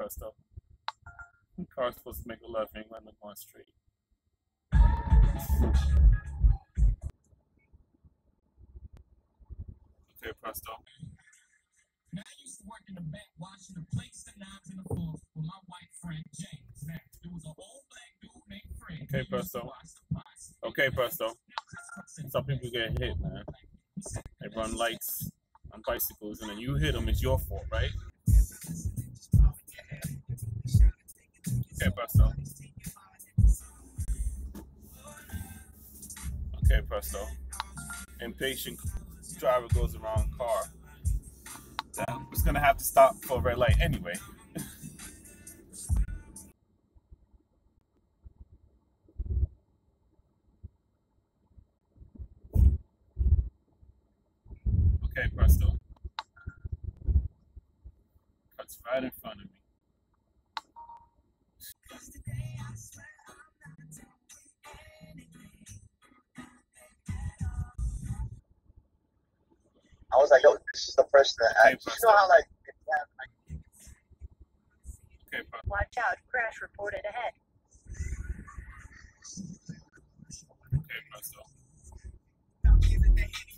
presto. Car's supposed to make a left, ain't letting them go straight. Okay, presto. Now I used to work in the back washing the plates, the knives, and the forks with my white friend James. Now, there was an old black dude named Fred. Okay, presto. Okay, presto. Some people get hit, man. They run lights on bicycles, and then you hit them, it's your fault, right? Okay, presto. Okay, presto. Impatient driver goes around car. It's gonna have to stop for a red light anyway. Okay, presto. Cuts right in front of me. I was like, yo, this is the person that Okay, you presto. know how like Okay, presto. Watch out, crash reported ahead. Okay, presto.